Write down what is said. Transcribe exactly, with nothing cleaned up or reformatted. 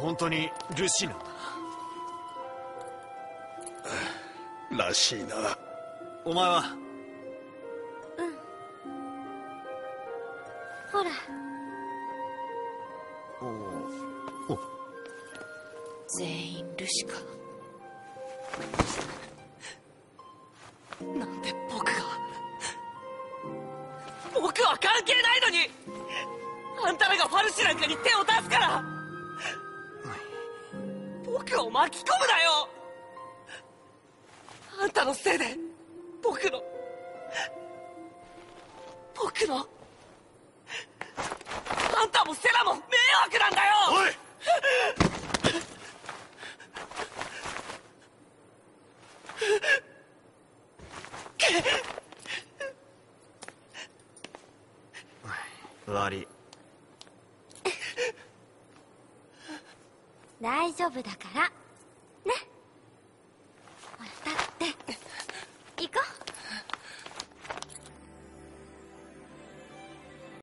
本当にルシーなんだらしいな。 お前は？ うん。ほら。 おお。 全員ルシか。なんで僕が僕は関係ないのに、あんたらがファルシなんかに手を出すから僕を巻き込むなよ。あんたのせいで僕の僕のあんたもセラも迷惑なんだよ。 おい悪い。 大丈夫だから。